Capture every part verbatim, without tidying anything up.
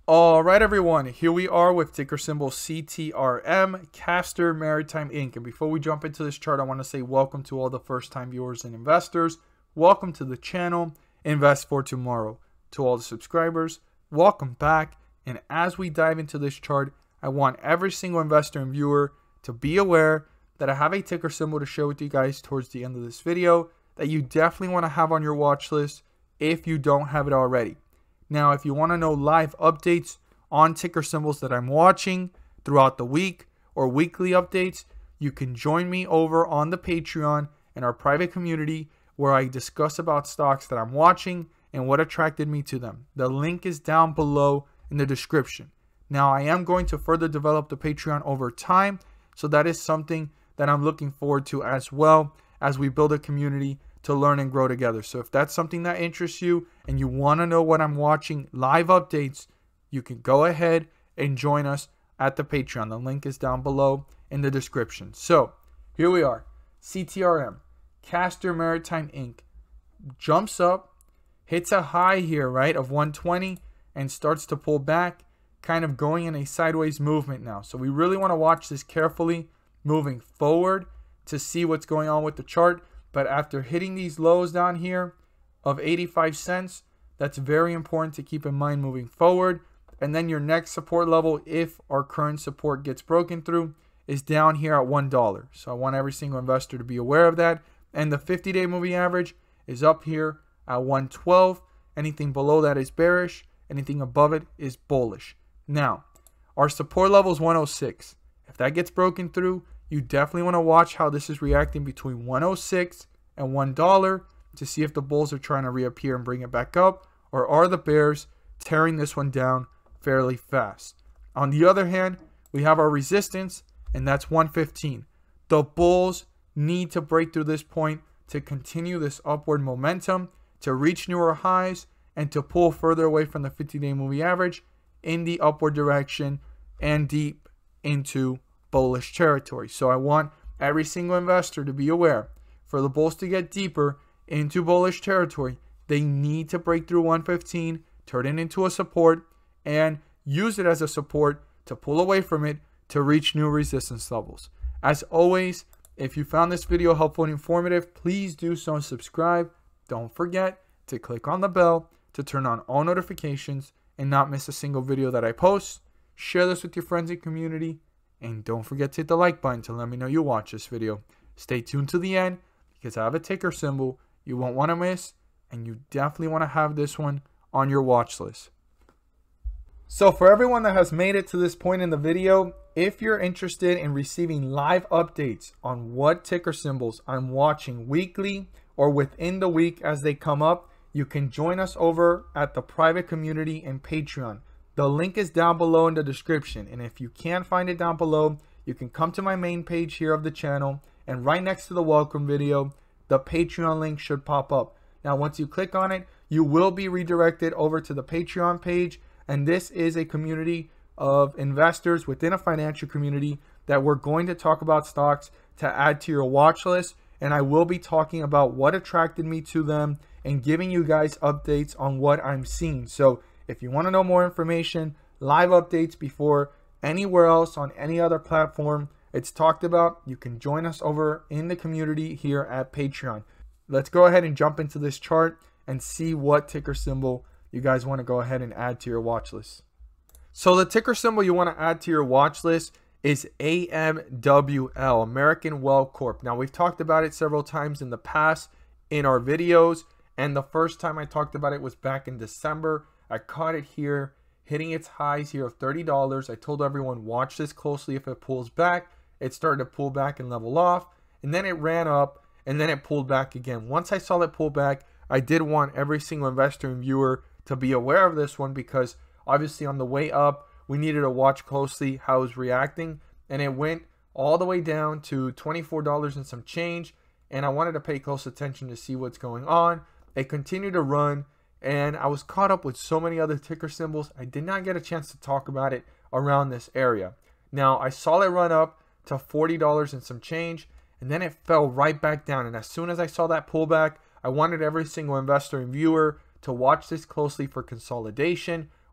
All right, everyone, here we are with ticker symbol C T R M, Castor Maritime Incorporated. And before we jump into this chart, I want to say welcome to all the first-time viewers and investors. Welcome to the channel, Invest for Tomorrow. To all the subscribers, welcome back. And as we dive into this chart, I want every single investor and viewer to be aware that I have a ticker symbol to share with you guys towards the end of this video that you definitely want to have on your watch list if you don't have it already. Now, if you want to know live updates on ticker symbols that I'm watching throughout the week or weekly updates, you can join me over on the Patreon in our private community where I discuss about stocks that I'm watching and what attracted me to them. The link is down below in the description. Now, I am going to further develop the Patreon over time, so that is something that I'm looking forward to as well as we build a community to learn and grow together. So if that's something that interests you and you want to know what I'm watching, live updates, you can go ahead and join us at the Patreon. The link is down below in the description. So here we are. C T R M, Castor Maritime Incorporated, jumps up, hits a high here, right, of one twenty and starts to pull back, kind of going in a sideways movement now. So we really want to watch this carefully moving forward to see what's going on with the chart. But after hitting these lows down here of eighty-five cents, that's very important to keep in mind moving forward. And then your next support level, if our current support gets broken through, is down here at one dollar. So I want every single investor to be aware of that. And the fifty-day moving average is up here at one twelve. Anything below that is bearish. Anything above it is bullish. Now, our support level is one oh six. If that gets broken through, you definitely want to watch how this is reacting between one oh six and one dollar to see if the bulls are trying to reappear and bring it back up, or are the bears tearing this one down fairly fast. On the other hand, we have our resistance, and that's one fifteen. The bulls need to break through this point to continue this upward momentum, to reach newer highs, and to pull further away from the fifty-day moving average in the upward direction and deep into bullish territory. So I want every single investor to be aware, for the bulls to get deeper into bullish territory, they need to break through one fifteen, turn it into a support, and use it as a support to pull away from it to reach new resistance levels. As always, if you found this video helpful and informative, please do so and subscribe. Don't forget to click on the bell to turn on all notifications and not miss a single video that I post. Share this with your friends and community. And don't forget to hit the like button to let me know you watch this video. Stay tuned to the end because I have a ticker symbol you won't want to miss, and you definitely want to have this one on your watch list. So for everyone that has made it to this point in the video, if you're interested in receiving live updates on what ticker symbols I'm watching weekly or within the week as they come up, you can join us over at the private community and Patreon. The link is down below in the description, and if you can't find it down below, you can come to my main page here of the channel, and right next to the welcome video, the Patreon link should pop up. Now, once you click on it, you will be redirected over to the Patreon page, and this is a community of investors within a financial community that we're going to talk about stocks to add to your watch list, and I will be talking about what attracted me to them and giving you guys updates on what I'm seeing. So if you want to know more information, live updates before anywhere else on any other platform it's talked about, you can join us over in the community here at Patreon. Let's go ahead and jump into this chart and see what ticker symbol you guys want to go ahead and add to your watch list. So the ticker symbol you want to add to your watch list is A M W L, American Well Corp. Now, we've talked about it several times in the past in our videos, and the first time I talked about it was back in December. I caught it here, hitting its highs here of thirty dollars. I told everyone, watch this closely. If it pulls back, it started to pull back and level off. And then it ran up, and then it pulled back again. Once I saw that pull back, I did want every single investor and viewer to be aware of this one, because obviously on the way up, we needed to watch closely how it was reacting. And it went all the way down to twenty-four dollars and some change. And I wanted to pay close attention to see what's going on. It continued to run, and I was caught up with so many other ticker symbols, I did not get a chance to talk about it around this area. Now, I saw it run up to forty dollars and some change, and then it fell right back down. And as soon as I saw that pullback, I wanted every single investor and viewer to watch this closely for consolidation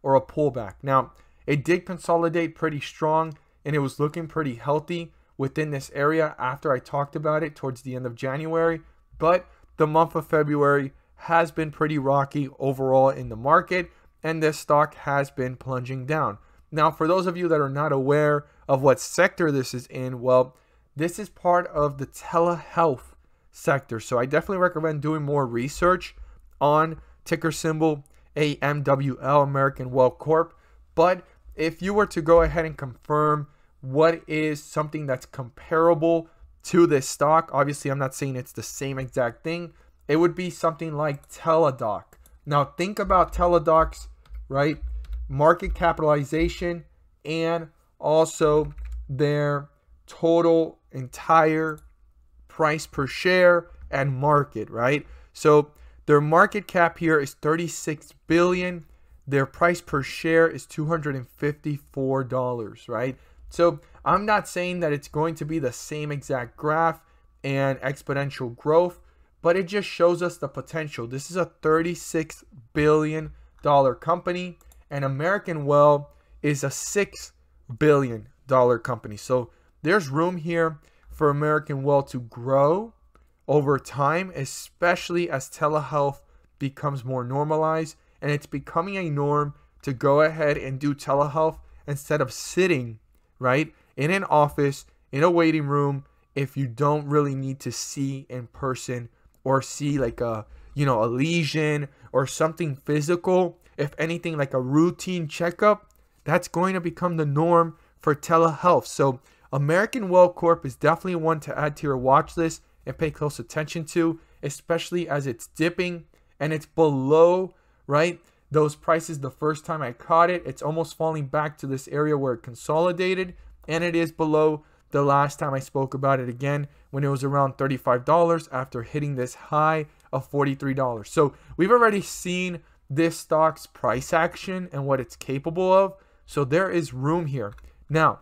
or a pullback. Now, it did consolidate pretty strong and it was looking pretty healthy within this area after I talked about it towards the end of January. But the month of February has been pretty rocky overall in the market, and this stock has been plunging down. Now, for those of you that are not aware of what sector this is in, well, this is part of the telehealth sector. So I definitely recommend doing more research on ticker symbol A M W L, American Well Corp. But if you were to go ahead and confirm what is something that's comparable to this stock, obviously I'm not saying it's the same exact thing, it would be something like Teladoc. Now think about Teladoc's, right, market capitalization and also their total entire price per share and market, right? So their market cap here is thirty-six billion dollars. Their price per share is two hundred fifty-four dollars, right? So I'm not saying that it's going to be the same exact graph and exponential growth, but it just shows us the potential. This is a thirty-six billion dollar company, and American Well is a six billion dollar company. So there's room here for American Well to grow over time, especially as telehealth becomes more normalized, and it's becoming a norm to go ahead and do telehealth instead of sitting, right, in an office, in a waiting room, if you don't really need to see in person or see like a, you know, a lesion or something physical. If anything, like a routine checkup, that's going to become the norm for telehealth. So American Well Corp is definitely one to add to your watch list and pay close attention to, especially as it's dipping and it's below, right, those prices the first time I caught it. It's almost falling back to this area where it consolidated, and it is below the last time I spoke about it again when it was around thirty-five dollars after hitting this high of forty-three dollars. So we've already seen this stock's price action and what it's capable of. So there is room here. Now,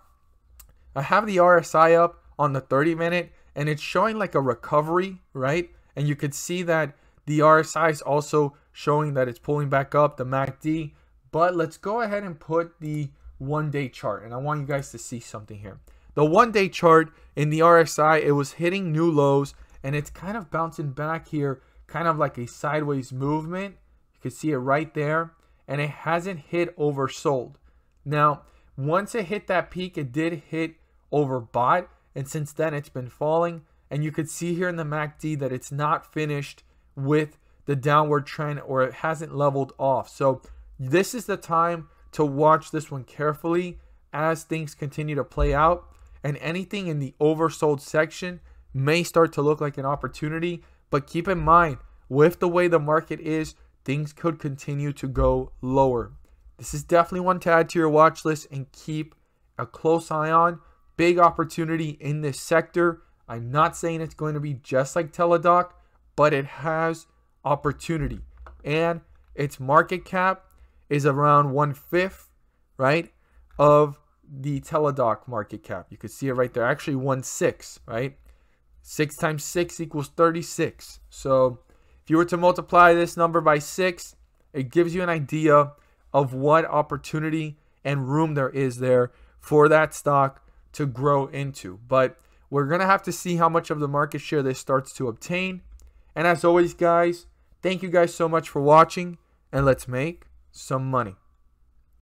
I have the R S I up on the thirty minute and it's showing like a recovery, right? And you could see that the R S I is also showing that it's pulling back up, the M A C D. But let's go ahead and put the one day chart, and I want you guys to see something here. The one day chart in the R S I, it was hitting new lows and it's kind of bouncing back here, kind of like a sideways movement. You can see it right there, and it hasn't hit oversold. Now, once it hit that peak, it did hit overbought, and since then it's been falling. And you could see here in the M A C D that it's not finished with the downward trend, or it hasn't leveled off. So this is the time to watch this one carefully as things continue to play out, and anything in the oversold section may start to look like an opportunity. But keep in mind, with the way the market is, things could continue to go lower. This is definitely one to add to your watch list and keep a close eye on. Big opportunity in this sector. I'm not saying it's going to be just like Teladoc, but it has opportunity, and its market cap is around one fifth, right, of the Teladoc market cap. You can see it right there, actually one sixth, right? Six times six equals thirty-six. So if you were to multiply this number by six, it gives you an idea of what opportunity and room there is there for that stock to grow into. But we're going to have to see how much of the market share this starts to obtain. And as always, guys, thank you guys so much for watching, and let's make some money.